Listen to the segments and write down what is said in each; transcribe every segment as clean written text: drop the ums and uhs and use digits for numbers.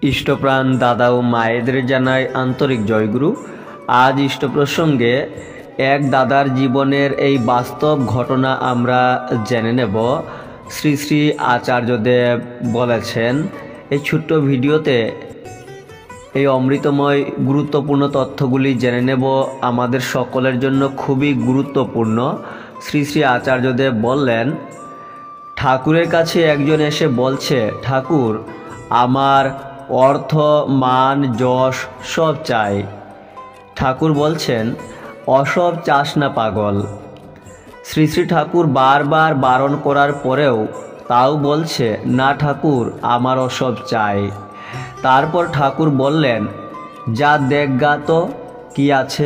ইষ্টপ্রাণ দাদা ও মায়েদের জানাই আন্তরিক জয়গুরু। আজ ইষ্ট প্রসঙ্গে এক দাদার জীবনের এই বাস্তব ঘটনা আমরা জেনে নেব। শ্রী শ্রী আচার্যদেব বলেছেন, এই ছোট্ট ভিডিওতে এই অমৃতময় গুরুত্বপূর্ণ তথ্যগুলি জেনে নেব, আমাদের সকলের জন্য খুবই গুরুত্বপূর্ণ। শ্রী শ্রী আচার্যদেব বললেন, ঠাকুরের কাছে একজন এসে বলছে, ঠাকুর, আমার অর্থ, মান, যশ সব চাই। ঠাকুর বলছেন, অসব চাস না পাগল। শ্রী শ্রী ঠাকুর বারবার বারণ করার পরেও তাও বলছে, না ঠাকুর, আমার অসব চাই। তারপর ঠাকুর বললেন, যা দেখগা তো কি আছে।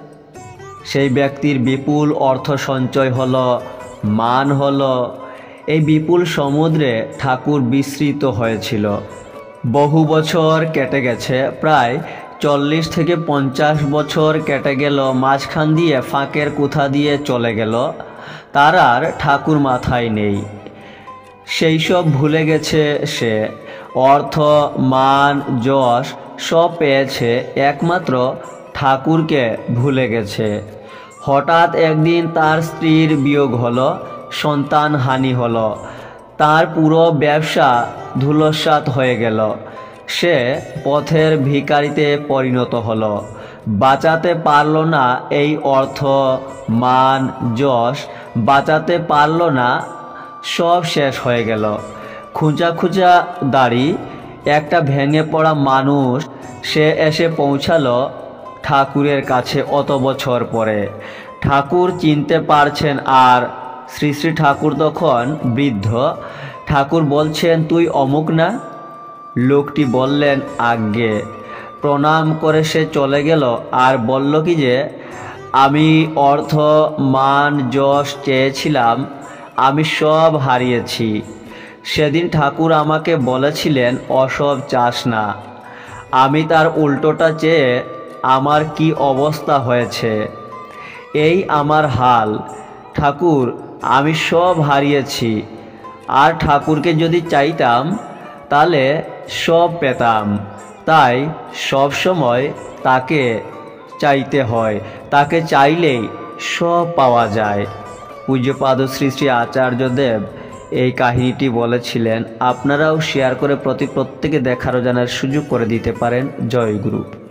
সেই ব্যক্তির বিপুল অর্থ সঞ্চয় হলো, মান হলো। এই বিপুল সমুদ্রে ঠাকুর বিস্মৃত হয়েছিল। বহু বছর কেটে গেছে, প্রায় 40 থেকে 50 বছর কেটে গেল, মাঝখান দিয়ে ফাঁকের কোথা দিয়ে চলে গেল, তার আর ঠাকুর মাথায় নেই। সেই সব ভুলে গেছে সে। অর্থ, মান, যশ সব পেয়েছে, একমাত্র ঠাকুরকে ভুলে গেছে। হঠাৎ একদিন তার স্ত্রীর বিয়োগ হলো, সন্তান হানি হলো, তার পুরো ব্যবসা ধূলিসাৎ হয়ে গেল। সে পথের ভিখারিতে পরিণত হলো। বাঁচাতে পারল না এই অর্থ, মান, যশ বাঁচাতে পারল না, সব শেষ হয়ে গেল। খুঁজা খুঁজা দাড়ি একটা ভেঙে পড়া মানুষ, সে এসে পৌঁছালো ঠাকুরের কাছে অত বছর পরে। ঠাকুর চিনতে পারছেন, আর শ্রী শ্রী ঠাকুর তখন বৃদ্ধ। ঠাকুর বলছেন, তুই অমুক না? লোকটি বললেন, আজ্ঞে। প্রণাম করে সে চলে গেল আর বলল কি যে, আমি অর্থ, মান, যশ চেয়েছিলাম, আমি সব হারিয়েছি। সেদিন ঠাকুর আমাকে বলেছিলেন, অসব চাস না। আমি তার উল্টোটা চেয়ে আমার কি অবস্থা হয়েছে। এই আমার হাল। ঠাকুর, আমি সব হারিয়েছি। আর ঠাকুরকে যদি চাইতাম তাহলে সব পেতাম। তাই সব সময় তাকে চাইতে হয়, তাকে চাইলেই সব পাওয়া যায়। পূজ্যপাদ শ্রী শ্রী আচার্যদেব এই কাহিনীটি বলেছিলেন। আপনারাও শেয়ার করে প্রত্যেকে দেখার ও জানার সুযোগ করে দিতে পারেন। জয় গুরু।